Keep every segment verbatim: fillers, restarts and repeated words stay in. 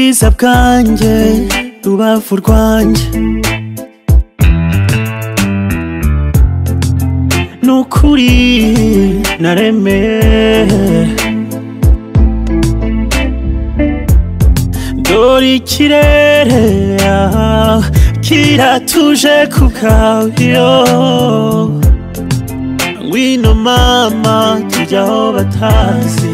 ubwiza bwanjye rubavu rwanjye nukuri naremeye dore ikirere kiratuje kubwayo ngwino mama tujya aho batazi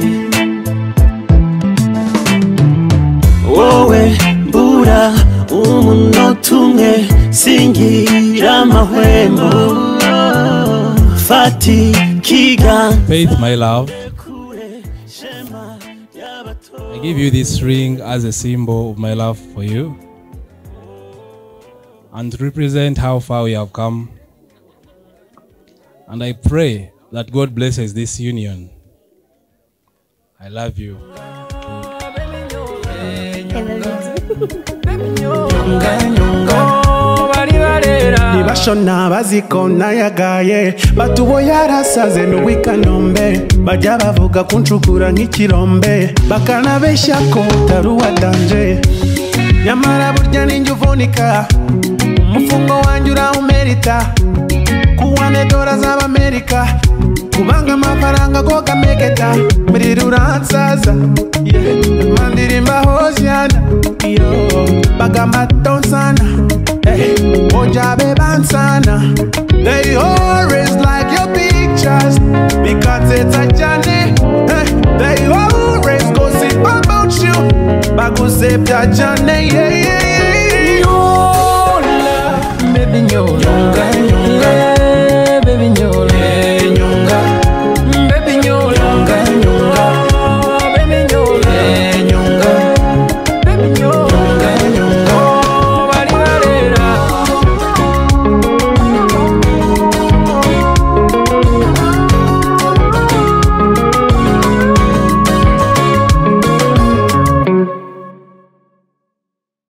wowe mbura umunota umwe singira amahwemo fati kiga Faith, my love, I give you this ring as a symbol of my love for you and to represent how far we have come. And I pray that God blesses this union. I love you. Nibashona baziko nayagaye batubo yarasaze no wikanombe bajya bavuga kunshukura nk'ikirombe bakanabeshya ko taruwa danje nyamara burya ninjye uvunika umufungo wanjye urahumerita kuwane dola z'Amerika kubanga amafaranga go kameketa muri ruransaza mandirimba hosiana yo bagamatonsana eh ojabe bansana they always like your pictures because it's a journey eh they always gossip about you bagusep that journey yeah yeah yeah your love maybe your